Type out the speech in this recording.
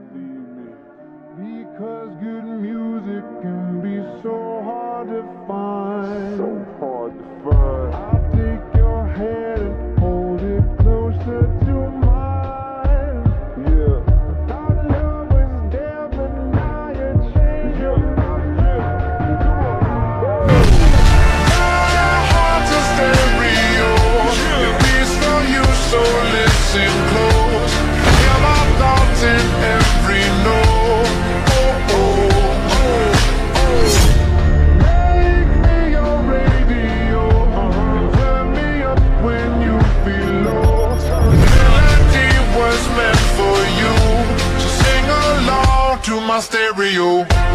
believe me. Because good music can be so hard to find. So hard to find. I'll take your hand and hold it closer to mine. Yeah. Our love was there, but now you change your mind. My heart's a stereo. It beats for you, so listen close. Hear my thoughts in every note. Oh, oh, oh, oh. Make me your radio. Turn me up when you feel low. The melody was meant for you, so sing along to my stereo.